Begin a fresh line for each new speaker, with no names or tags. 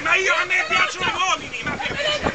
Ma io a me piacciono gli uomini, ma perché?